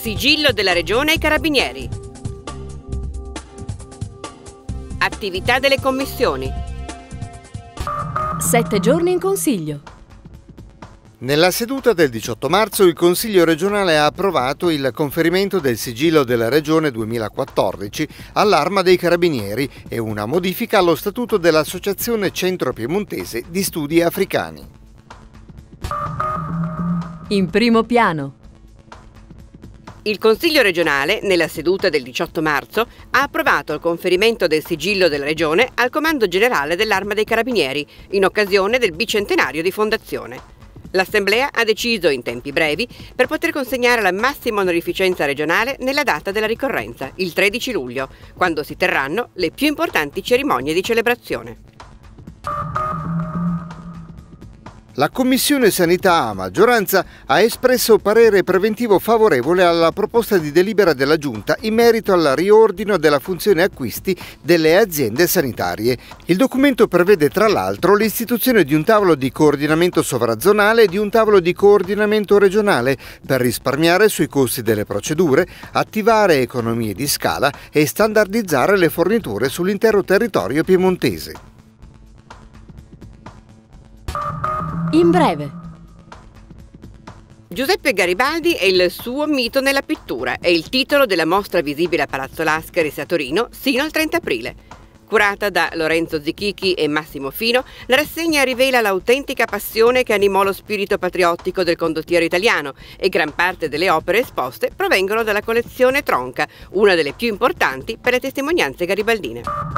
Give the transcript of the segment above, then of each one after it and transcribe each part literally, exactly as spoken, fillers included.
Sigillo della Regione ai Carabinieri. Attività delle commissioni. Sette giorni in consiglio. Nella seduta del diciotto marzo il Consiglio regionale ha approvato il conferimento del sigillo della Regione duemilaquattordici all'Arma dei Carabinieri e una modifica allo statuto dell'Associazione Centro Piemontese di Studi Africani. In primo piano. Il Consiglio regionale, nella seduta del diciotto marzo, ha approvato il conferimento del sigillo della Regione al Comando Generale dell'Arma dei Carabinieri, in occasione del bicentenario di fondazione. L'Assemblea ha deciso in tempi brevi per poter consegnare la massima onorificenza regionale nella data della ricorrenza, il tredici luglio, quando si terranno le più importanti cerimonie di celebrazione. La Commissione Sanità a maggioranza ha espresso parere preventivo favorevole alla proposta di delibera della Giunta in merito al riordino della funzione acquisti delle aziende sanitarie. Il documento prevede tra l'altro l'istituzione di un tavolo di coordinamento sovrazonale e di un tavolo di coordinamento regionale per risparmiare sui costi delle procedure, attivare economie di scala e standardizzare le forniture sull'intero territorio piemontese. In breve. Giuseppe Garibaldi e il suo mito nella pittura è il titolo della mostra visibile a Palazzo Lascaris a Torino sino al trenta aprile. Curata da Lorenzo Zichichi e Massimo Fino, la rassegna rivela l'autentica passione che animò lo spirito patriottico del condottiero italiano e gran parte delle opere esposte provengono dalla collezione Tronca, una delle più importanti per le testimonianze garibaldine.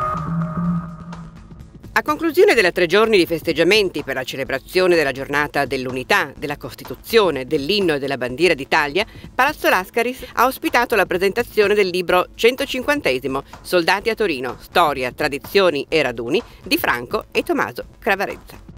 A conclusione della tre giorni di festeggiamenti per la celebrazione della giornata dell'Unità, della Costituzione, dell'Inno e della Bandiera d'Italia, Palazzo Lascaris ha ospitato la presentazione del libro centocinquantesimo Soldati a Torino, storia, tradizioni e raduni di Franco e Tommaso Cravarezza.